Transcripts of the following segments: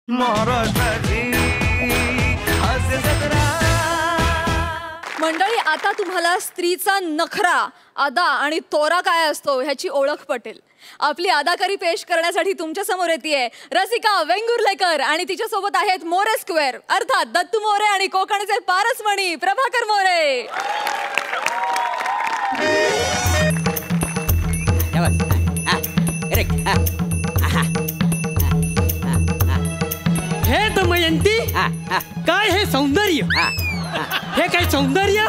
मंडळी, आता तुम्हाला स्त्रीचा नखरा, अदा आणि तोरा काय असतो ह्याची ओळख पटेल. आपली अदाकारी पेश करण्यासाठी तुमच्या समोर येते रसिका वेंगुर्लेकर आणि तिच्या सोबत आहेत मोरे स्क्वेअर अर्थात दत्तू मोरे आणि कोकणचे पारसमणी प्रभाकर मोरे. हे दमयंती, काय हे सौंदर्य, हे काय सौंदर्य.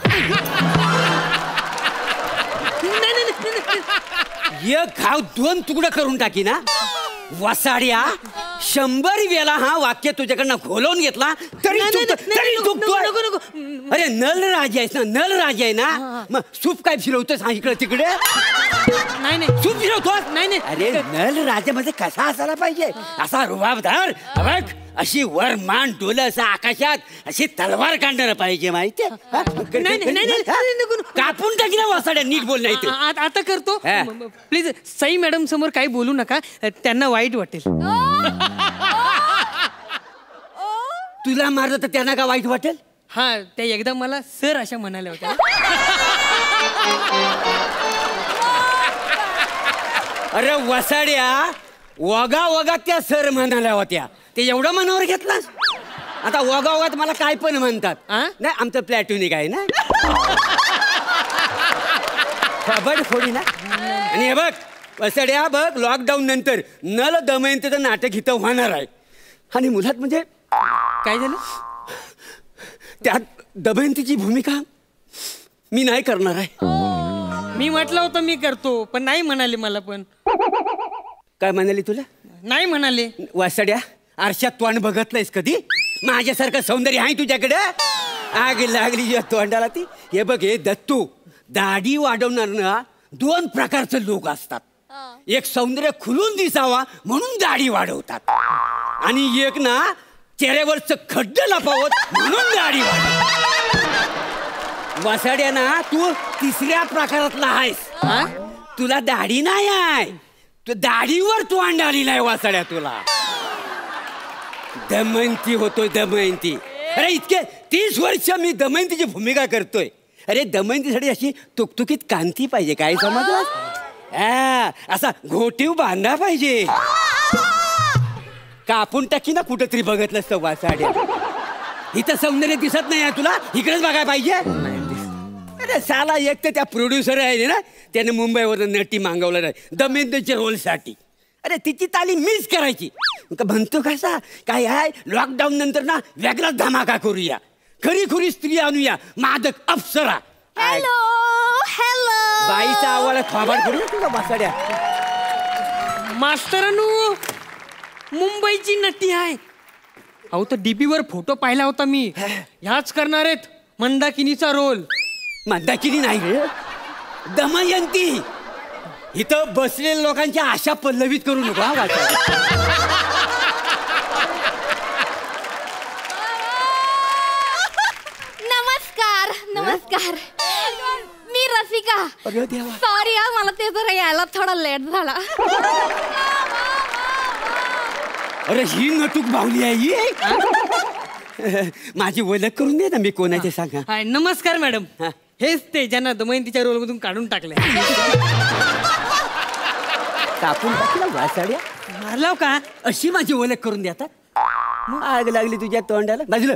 एक घाव दोन तुकडं करून टाकी ना वसाड्या. 100 वेळा हा वाक्य तुझ्याकडनं खोलवून घेतला तरी अरे नल राजा आहेस ना, नल राजा आहे ना, मग सूप काय फिरवतोस हा इकडे तिकडे. नाही सूप फिरवतोस. नाही अरे नल राजा मध्ये कसा असायला पाहिजे, असा रुबाबदार, अशी वर मान डोलं असं आकाशात, अशी तलवार काढणार पाहिजे माहितीये. कापून टाकी ना वासाड्या, नीट बोल नाही. आता करतो प्लीज. सई मॅडम समोर काही बोलू नका, त्यांना वाईट वाटेल. तुला मारलं तर त्यांना का वाईट वाटेल. हा, त्या एकदा मला सर अशा म्हणाल्या होत्या. अरे वसाड्या, वगा वगा त्या सर म्हणाल्या होत्या, ते एवढं मनावर घेतलास. आता वगा वगात मला काय पण म्हणतात. नाही, आमचं प्लॅटोनिक आहे ना. खबर फोडी ना. आणि हे बघ वसाड्या, बघ लॉकडाऊन नंतर नल दमयंतीचं नाटक इथं होणार आहे. आणि मुलात म्हणजे काय झालं, त्यात दमयंतीची भूमिका मी नाही करणार आहे. मी म्हटलं होतं मी करतो, पण नाही म्हणाले मला. पण काय म्हणाली तुला. नाही म्हणाले. वासड्या, आरशात तोंड बघतलंयस कधी. माझ्यासारखं सौंदर्य आहे तुझ्याकडे. आग लागली या तोंडाला ती. हे बघ हे दत्तू, दाढी वाढवणार ना 2 प्रकारचे लोक असतात. एक सौंदर्य खुलून दिसावा म्हणून दाढी वाढवतात, आणि एक ना चेहऱ्यावरच खड्ड लपावत म्हणून दाढी वाढवतात. वासाड्या ना, तू 3ऱ्या प्रकारातला आहेस. तुला दाढी नाही आहे, तू दाढीवर तू अंडाली नाही वासाड्या. तुला दमयंती होतोय, दमयंती. अरे इतके 30 वर्ष मी दमयंतीची भूमिका करतोय. अरे दमयंतीसाठी अशी तुकतुकीत कांती पाहिजे, काय समजलं. असा घोटीव बांधा पाहिजे. कापून टाकी ना कुठंतरी बघतलं असतं वासाड्या. इथं सौंदर्य दिसत नाही आहे तुला, इकडेच बघायला पाहिजे. अरे साला, एक तर त्या प्रोड्युसर आहे ना, त्याने मुंबईवरून नटी मागवलं नाही दमयंतीच्या रोलसाठी. अरे तिची तालीम मीच करायची. म्हणतो कसा काय आहे, लॉकडाऊन नंतर ना वेगळाच धमाका करूया, खरी खुरी स्त्री आणूया, मादक अप्सरा. Hello hello. बाईचा आवाज खाबाड करू तुला वासाड्या. मास्तरानू, मुंबईची नटी आहे. अहो, तो डीपी वर फोटो पाहिला होता मी. ह्याच करणार आहेत मंदाकिनीचा रोल. मंदाकिनी नाही रे, दमयंती. इथं बसलेल्या लोकांच्या आशा पल्लवित करू नको. नमस्कार नमस्कार, मी रसिका. सॉरी हा, मला ते जरा यायला थोडा लेट झाला. अरे ही नटूक बावली आहे ही. माझी ओळख करून दे ना, मी कोणाचे सांगा. नमस्कार मॅडम, हेच ते ज्यांना दमयंतीच्या रोल मधून काढून टाकले. कापून टाकला वासाड्या. मारलाव का. अशी माझी ओळख करून द्या. मग आग लागली तुझ्या तोंडाला. बाजूला.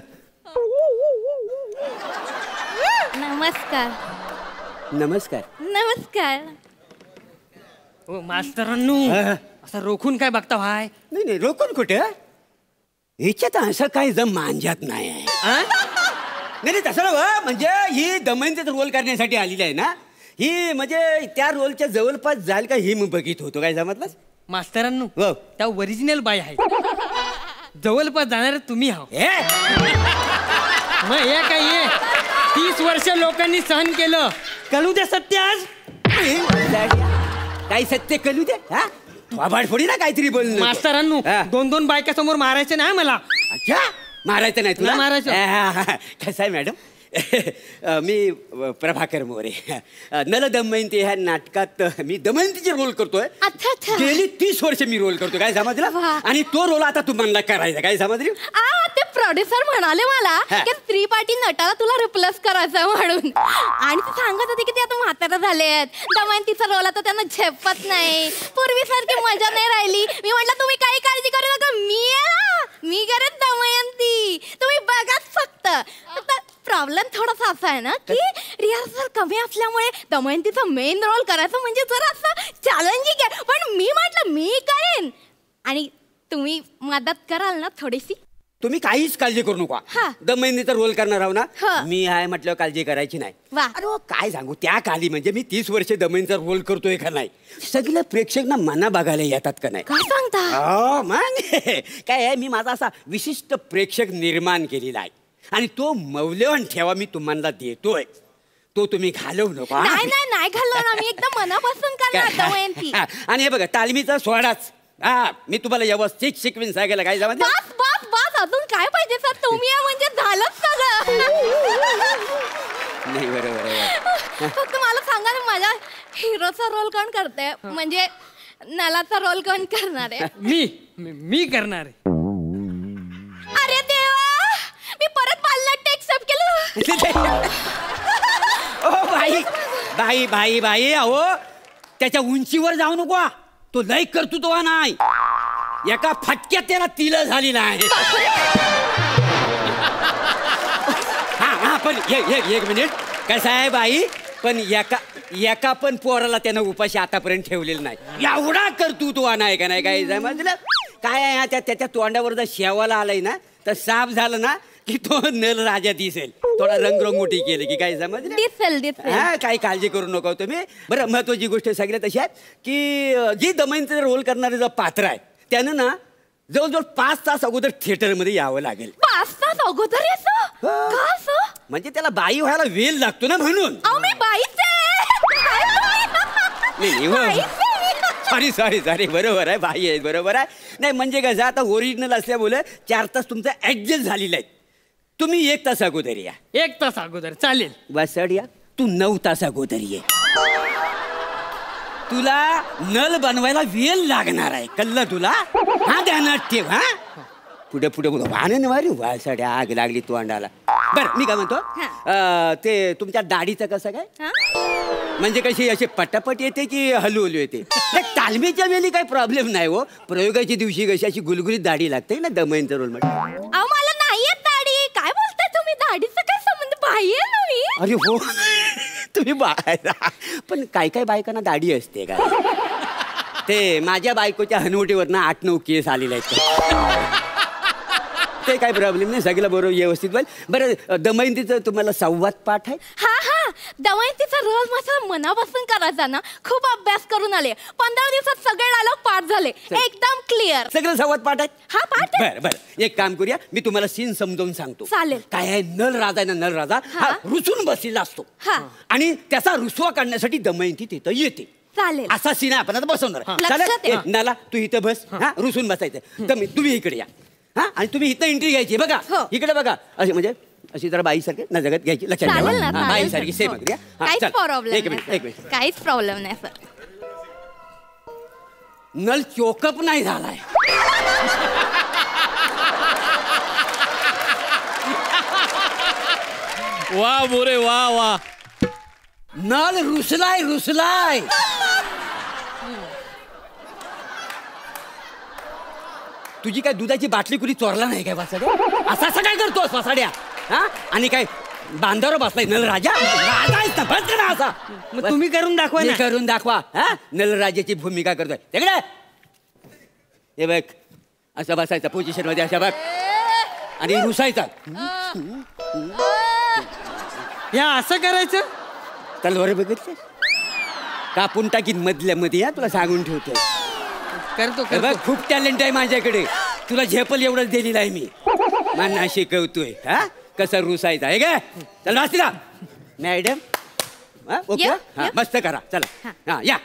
नमस्कार नमस्कार नमस्कार. हो मास्तरांनू, असं रोखून काय बघता भाय. नाही नाही, रोखून कुठे. ह्याच्यात असं काही जम मांजात नाही आहे. नाही तसं ना, म्हणजे ही दमयंतीचा रोल करण्यासाठी आलेली आहे ना, ही म्हणजे त्या रोलच्या जवळपास जाईल का ही मी बघित होतो. काय समजलं मास्तरांनू. त्या ओरिजिनल बाई आहे, जवळपास जाणार तुम्ही आहो. मग हे काय, ये 30 वर्ष लोकांनी सहन केलं, कळू दे सत्य आज. काही सत्य कळू दे. वाभाड फोडी ना काहीतरी बोल. मास्तरांनू, 2 बायका समोर मारायचं नाही मला. अच्छा, मारायचं नाही तुला. मारायचं. कसं आहे मॅडम, मी प्रभाकर मोरे. नल दमयंती ह्या नाटकात मी दमयंतीचे रोल करतोय. अच्छा अच्छा. गेली 30 वर्ष मी रोल करतो. काय समजलं? वा. आणि तो रोल आता तुम्हाला करायचा. काय समजली? ते प्रोड्युसर म्हणाले मला हा. की स्त्री पार्टी नटाला तुला रिप्लेस करायचं म्हणून. आणि ते सांगत होते की ते आता म्हातारा झाले आहेत, दमयंतीचा रोल आता त्यांना झेपत नाही, पूर्वीसारखी मजा नाही राहिली. मी म्हटलं तुम्ही काही काळजी करू नका, मी करत दमयंती, तुम्ही बघाच फक्त. प्रॉब्लेम थोडासा असा आहे ना की रिहर्सल कमी असल्यामुळे दमयंतीचा मेन रोल करायचं म्हणजे जरा असं चॅलेंजिंग आहे. पण मी म्हटलं मी करेन आणि तुम्ही मदत कराल ना थोडीशी? तुम्ही काहीच काळजी करू नका. हा. दमयंतीचा रोल करणार आहो ना, हा. मी आहे म्हटल्यावर काळजी करायची नाही. वा. अरे हो, काय सांगू, त्या काली म्हणजे मी 30 वर्ष दमयंतीचा रोल करतोय का नाही, सगळे प्रेक्षक ना मना बघायला येतात का नाही. काय सांगता? हो मग काय आहे, मी माझा असा विशिष्ट प्रेक्षक निर्माण केलेला आहे आणि तो मौल्यवान ठेवा मी तुम्हाला देतोय, तो तुम्ही घालवू नका. नाही नाही नाही घालवणार, आम्ही एकदम मनापासून करणार दमयंती. आणि हे बघा तालमीचा सोडाच. मी तुम्हाला व्यवस्थित शिकवीन सांगायला. काय जमा बस बस बस, अजून काय पाहिजे सर? तुम्ही या म्हणजे झालंच सगळं. नाही. बरोबर. फक्त मला सांगा ना, माझ्या हिरोचा रोल कोण करते, म्हणजे नलाचा रोल कोण करणार आहे? मी करणार आहे. अरे देवा, मी परत पालनाट्य एक्सेप्ट केलं. ओ बाई बाई बाई बाई, अहो त्याच्या उंचीवर जाऊ नको. तो लय कर्तृत्व नाही, एका फटक्यात त्याला तिल झालेला आहे. हा पण एक मिनिट, कसं आहे बाई, पण एका पण पोराला त्यानं उपाशी आतापर्यंत ठेवलेलं नाही. एवढा कर्तृत्व नाही का नाही. काय समजलं? काय आहे त्याच्या तोंडावर जर शेवाला आलाय ना तर साफ झालं ना की तो नल राजा दिसेल. थोडा रंगरंगोटी केली की काय समजलं? दिसेल. हा, काही काळजी करू नका तुम्ही. बरं, महत्वाची गोष्ट सगळ्यात अशी आहे की जी दमयंतीचा रोल करणारे जो पात्र आहे त्यानं ना जवळजवळ 5 तास अगोदर थिएटरमध्ये यावं लागेल. 5 तास अगोदर यायचं? का असं? म्हणजे त्याला बाई व्हायला वेळ लागतो ना म्हणून. अहो मी बाईच आहे. सॉरी बरोबर आहे, बाई आहे, बरोबर आहे. नाही म्हणजे कसं, आता ओरिजिनल असल्यामुळे 4 तास तुमचं ऍडजस्ट झालेलं आहे. तुम्ही 1 तास अगोदर या. 1 तास अगोदर चालेल. बसड या. तू 9 तास अगोदर ये. तुला नल बनवायला वेळ लागणार आहे, कळलं तुला? हा, ध्यानात ठेव. हा, पुढे वाहन वारी वासाड्या आग लागली तोंडाला. बरं, मी काय म्हणतो, ते तुमच्या दाढीचं कसं काय, म्हणजे कशी अशी पटापट येते की हलू येते? तालमीच्या वेळी काही प्रॉब्लेम नाही हो. प्रयोगाच्या दिवशी कशी अशी गुलगुलीत दाढी लागते ना दमयंतीचा रोल मध्ये. अहो मला नाहीये दाढी. काय बोलताय तुम्ही? दाढीचा काय संबंध? बाई आहे ना मी. अरे हो, तुम्ही पण काय बायकांना दाढी असते का? ते माझ्या बायकोच्या हनवटीवरनं 8-9 केस आलेले आहेत. ते काय प्रॉब्लेम नाही, सगळं बरोबर व्यवस्थित होईल. बरं, दमयंतीचं तुम्हाला संवाद पाठ आहे? हा, दमयंतीचा रोल माझा मनापासून करायचा ना. खूप अभ्यास करून आले, 15 दिवसात सगळे डायलॉग पाठ झाले, एकदम क्लिअर. सगळं संवाद पाठ आहे? हा, पाठ आहे. बरं, एक काम करूया, मी तुम्हाला सीन समजावून सांगतो. चालेल. काय आहे, नल राजा आहे ना, नल राजा हा रुसून बसलेला असतो आणि त्याचा रुसवा काढण्यासाठी दमयंती तिथं येते. चालेल. असा सीन आहे, आपण आता बसवणार. लक्षात आहे. नाला तू इथं बस. हा, रुसून बसायचं. तुम्ही इकडे या. हा, आणि तुम्ही इथं एंट्री घ्यायची. बघा इकडे बघा, अशी म्हणजे अशी जरा बाईसारखी नजगत घ्यायची. लक्षात ठेवा, बाईसारखी सेम अगदी. काहीच प्रॉब्लेम एक मिनिट. काहीच प्रॉब्लेम नाही सर. नल चोकअप नाही झालाय. वा मोरे वा. नल रुसलाय. तुझी काय दुधाची बाटली कुणी चोरला नाही काय वासाड्या? असा काय करतोस वासाड्या? हा, आणि काय बांधावर बसलाय नल राजा? असा मग तुम्ही करून दाखवा ना. करून दाखवा. हा, नल राजाची भूमिका करतोय तिकडे. हे बघ, असं बसायचं पोझिशन मध्ये, अशा बघ, आणि रुसायचा. या असं करायचं? तलवार बघितलं कापून टाकीन मधल्या मध्ये. या, तुला सांगून ठेवतो. करतो. खूप टॅलेंट आहे माझ्याकडे. तुला झेपल एवढंच दिलेलं आहे मी. मला शिकवतोय हा कसं रुसायचं आहे का? चल वाचला मॅडम. ओके, हा, मस्त करा. चला, हा या.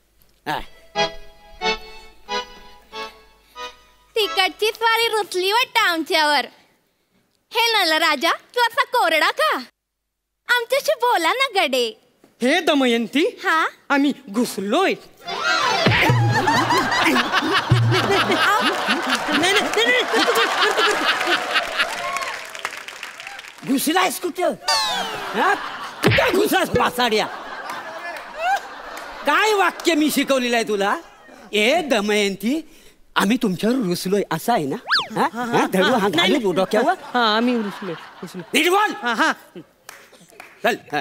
तिकडची स्वारी रुचली वाटतं आमच्यावर. हे नल राजा, तू असा कोरडा का? आमच्याशी बोला ना गडे. हे दमयंती हा आम्ही घुसलोय. घुसलायस कुठं? हा? कुठं घुसलास वासाड्या? काय वाक्य मी शिकवलेलं आहे तुला? ए दमयंती, आम्ही तुमच्यावर रुसलोय असं आहे ना? हा? हा? धरू हा घालू डोक्यावर. हा आम्ही घुसलोय. नीट बोल. हा हा चल हा.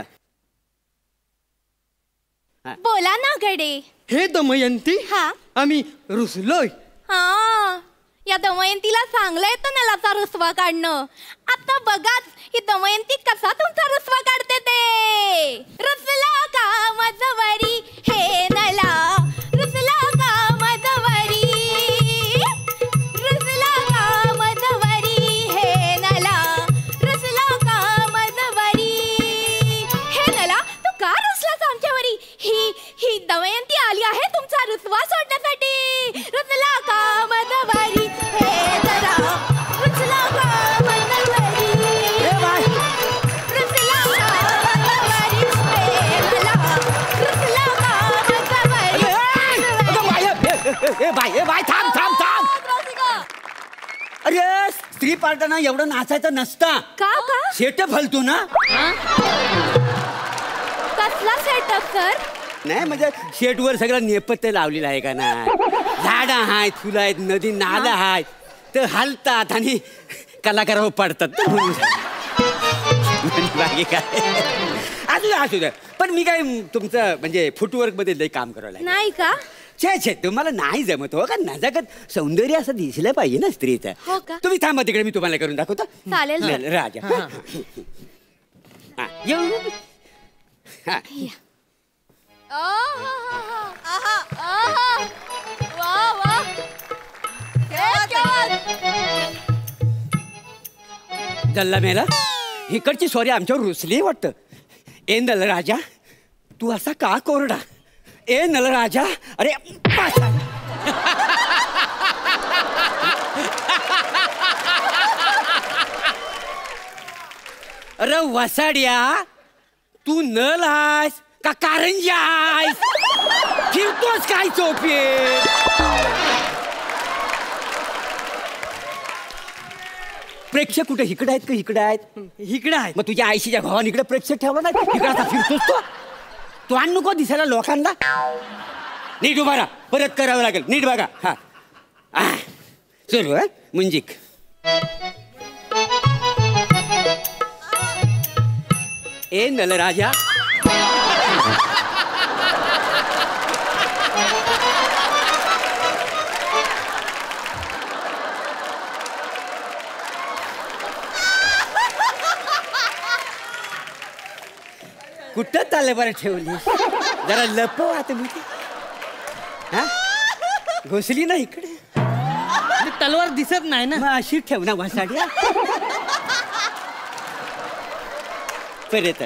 बोला ना गडे. हे दमयंती हा आम्ही रुसलोय. हा या दमयंतीला चांगलं येतं नलाचा रुसवा काढणं. आता बघाच ही दमयंती कसा तुमचा रुसवा काढते ते. रुसला का मजवरी हे नला, रुसला का मजवरी, रुसला का मजवरी हे नला, रुसला का मजवरी हे नला. तू का रुसलास आमच्यावरी? ही दमयंती आली आहे तुमचा रुसवा सोडण्यासाठी. रुसला का मजवरी हे नला, रुसला का मजवरी, रुसला का मजवरी हे नला, रुसला का मजवरी. ए बाय थांब थांब थांब. अरे स्त्री पार्टाना एवढं नाचायचं नसता. का का सेटअप हलतो ना. कसला सेटअप सर? नाही म्हणजे शेटवर सगळं नेपथ्य लावलेलं आहे का ना. झाडं आहेत, फुलं आहेत, नदी नाला आहेत, तर हलतात आणि कलाकारावर पडतात. बाकी काय असू द्या. पण मी काय तुमचं म्हणजे फुटवर्क मध्ये लई काम करावं लागेल. नाही का? छे तुम्हाला नाही जमत हो का. नजाकत सौंदर्य असं दिसलं पाहिजे ना स्त्रीचं. हो का? तुम्ही थांबा तिकडे, मी तुम्हाला करून दाखवतो. चालेल ना. राजा हा, येऊ. हा. जल्ला मेला इकडची सॉरी आमच्यावर रुसली वाटतं. ए नल राजा, तू असा का कोरडा? ए नल राजा, अरे अरे वसाड्या, तू नल आहेस का कारंजी आहेस? फिरतोस काय चोपे? प्रेक्षक कुठे इकडे आहेत का इकडे आहेत? इकडे आहे. मग तुझ्या आईशीच्या भावाने इकडे प्रेक्षक ठेवला नाही, इकडे आता फिरतोस तो आण नको दिसायला लोकांना. नीट उभा राहा, परत करावं लागेल. नीट बघा. हा चल मुंजिक. ए नलराजा, कुठं तलवार ठेवली? जरा लपव आता. हा घुसली ना इकडे. तलवार दिसत नाही ना. मग अशी ठेव ना वासाड्या. परत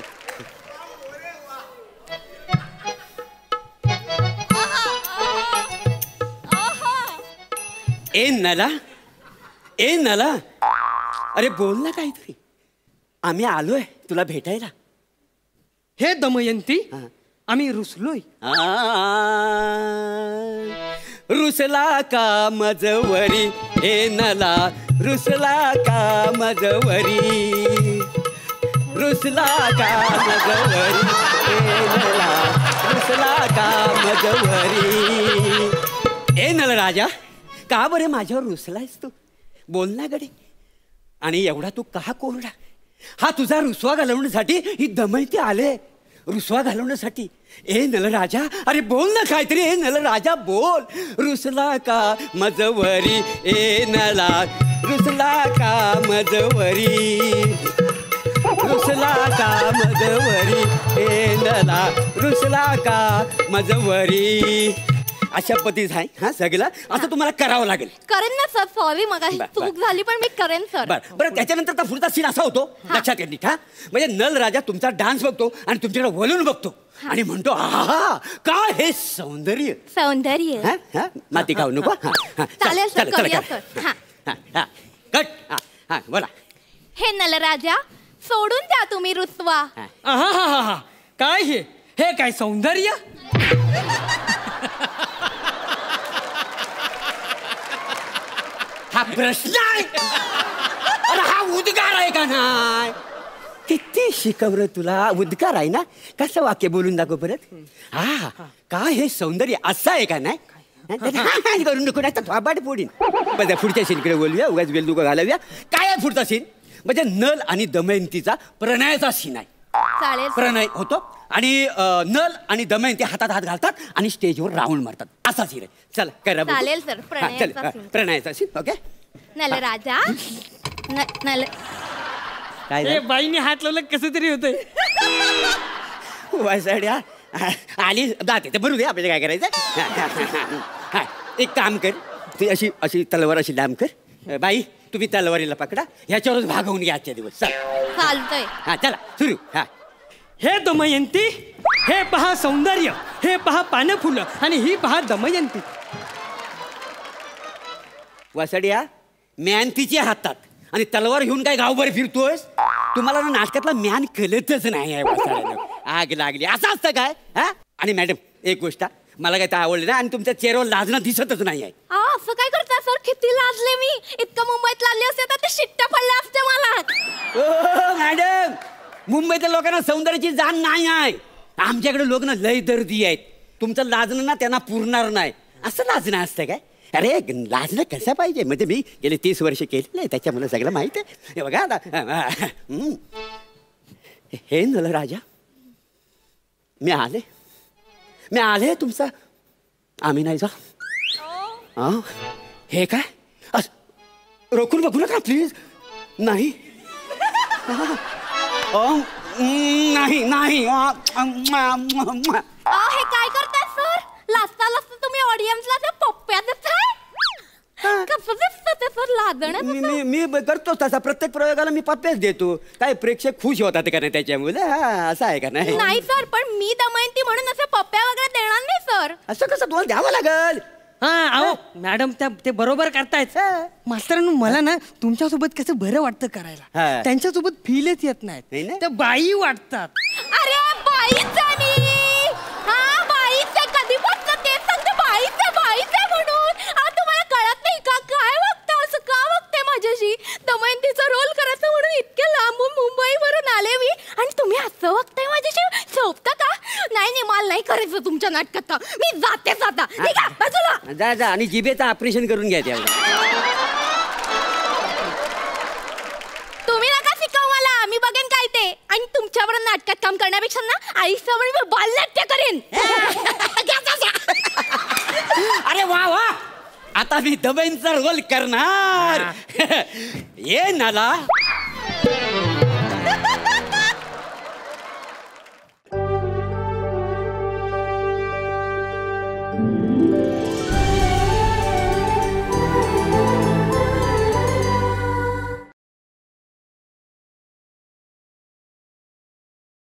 ए नला, अरे बोल ना काहीतरी. आम्ही आलोय तुला भेटायला. हे दमयंती आम्ही रुसलोय. रुसला का मजवरी हे नला, रुसला का मजवरी, रुसला का मजवरी हे नला, रुसला का मजवरी. ए नल राजा, का बरे माझ्यावर रुसलायस तू? बोल ना गडे. आणि एवढा तू का कोरडा? हा तुझा रुसवा घालवण्यासाठी ही दमयंती आले. रुसवा घालवण्यासाठी. ए नल राजा, अरे बोल ना काहीतरी. ए नल राजा बोल. रुसला का मजवरी ए नला, रुसला का मजवरी, रुसला का मजवरी ए नला, रुसला का मजवरी. अशा पद्धतीच आहे हा सगळं. असं तुम्हाला करावं लागेल. करेन ना सर. सॉरी मग चूक झाली पण मी करेन सर. बरं त्याच्यानंतर पुढचा सीन असा होतो, लक्षात घ्या नीट. म्हणजे नल राजा तुमचा डान्स बघतो आणि तुमच्याकडे वळून बघतो आणि म्हणतो आहा काय हे सौंदर्य. सौंदर्य माती खाऊ नको. चालेल सर, करूया सर. कट. बोला. हे नलराजा, सोडून द्या तुम्ही रुसवा. आहा, काय हे काय सौंदर्य? हा प्रश्न आहे? अरे हा उद्गार आहे का नाही? किती शिकवलं तुला? उद्गार आहे ना? कसं वाक्य बोलून दाखव परत. हा काय हे सौंदर्य असं आहे का नाही? करून नको नाही तर थोबाड फोडीन. बघा पुढच्या सीनकडे बोलूया, उगाच वेल दुखा घालूया. काय आहे पुढचा सीन? म्हणजे नल आणि दमयंतीचा प्रणयाचा सीन आहे. चालेल. प्रणय होतो आणि नल आणि दमयंती हातात हात घालतात आणि स्टेजवर राऊंड मारतात. असा सीन आहे. चला करा बघू. चालेल सर, प्रणयाचा चल, scene. प्रणयाचा सीन. ओके नल राजा नल. काय हे झालं? बाईने हात लावलं कसं तरी होतंय. वासाड्या आली जाते तर बरू दे, आपल्याला काय करायचं. हा एक काम कर, ती अशी अशी तलवार अशी लांब कर. बाई तुम्ही तलवारीला पकडा, ह्याच्यावरच भागवून घ्या आजच्या दिवस. चल चालतंय. हा चला सुरू. हा हे दमयंती, हे पहा सौंदर्य, हे पहा पानं फुलं आणि ही पहा दमयंती. वासाड्या म्यान तिच्या हातात आणि तलवार घेऊन काय गावभर फिरतोयस? तुम्हाला ना नाटकातला म्यान कळतच नाही आहे. वासाड्याला आग लागली असं असतं काय? हा आणि मॅडम एक गोष्ट मला काय तर आवडलं ना, आणि तुमच्या चेहऱ्यावर लाजणं दिसतच नाही आहे. असं काय करता सर? किती लाजले मी. इतकं मुंबईत लाजले असते तर ते शिट्ट्या पडल्या असते मला. ओ मॅडम, मुंबईतल्या लोकांना सौंदर्याची जाण नाही आहे. आमच्याकडे लोक ना लय दर्दी आहेत. तुमचं लाजणं ना त्यांना पुरणार नाही. असं लाजणं असतं काय? अरे लाजणं कसं पाहिजे, म्हणजे मी गेले 30 वर्ष केलेलं आहे, त्याच्यामुळे सगळं माहित आहे. हे बघा आता हे नल राजा, मी आले तुमचा आम्ही नाही जा. हे काय रोखून बघू नका प्लीज. नाही नाही नाही. हे काय करताय सर? लाजता लाजता तुम्ही ऑडियन्सला ते पप्प्या देताय. कसं दिसतं ते सर लाजणं? मी मी करतो तसा. प्रत्येक प्रयोगाला मी पप्प्याच देतो. काय प्रेक्षक खुश होतात का नाही त्याच्यामुळे? असं आहे का नाही? नाही सर, पण मी दमयंती म्हणून असे पप्प्या वगैरे देणार नाही सर. असं कसं तुम्हाला द्यावं लागल. हा अहो मॅडम ते बरोबर करतायत. मास्तरांनो मला ना तुमच्यासोबत कसं बरं वाटतं करायला. हा. त्यांच्यासोबत फीलच येत नाही नाहीत. ना? त्या बाई वाटतात. अरे बाईच आहे मी. हा बाईच आहे. कधी बघतं ते सांगते बाईच आहे म्हणून. तुम्हाला कळत नाही का? काय वागतं असं? का वागते माझ्याशी? दमयंतीचा रोल करायचा म्हणून इतके लांबून मुंबईवरून आले मी, आणि तुम्ही असं वागताय माझ्याशी? शोभतं का? नाही मला नाही करायचं तुमच्या नाटकात. मी जातेच आता. ठीक आहे बाजूला जा जा आणि जिभेचं ऑपरेशन करून घ्या त्यावेळेला. तुम्ही नका शिकवू मला. मी बघेन काय ते. आणि तुमच्याबरोबर नाटकात काम करण्यापेक्षा ना आईसमोर मी बालनाट्य करेन. अरे वा वा, आता मी दबेंचा रोल करणार. ये नाला